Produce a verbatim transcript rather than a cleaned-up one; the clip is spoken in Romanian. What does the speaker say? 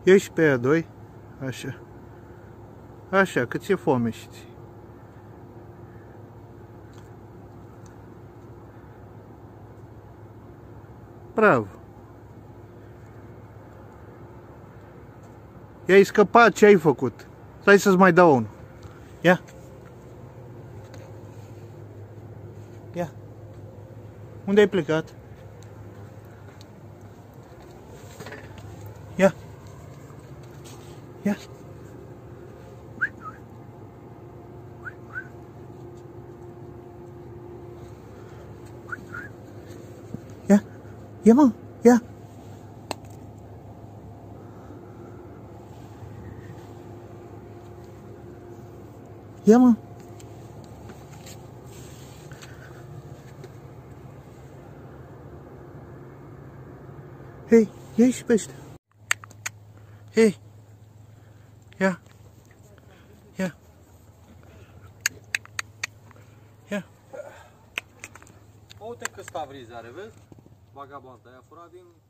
Ieși pe aia doi. Așa. Așa, că ți-e foame și ți. Bravo. I-ai scăpat, ce ai făcut? Stai să-ți mai dau unul. Ia. Ia. Unde ai plecat? Ia. Ia. Ia. Ia, mă. Ia. Ia, mă. Hei, ia și pe ăștia. Hei. Ia. Ia. Ia. Uite câți cavrizi are, vezi? Vagabond, aia furat din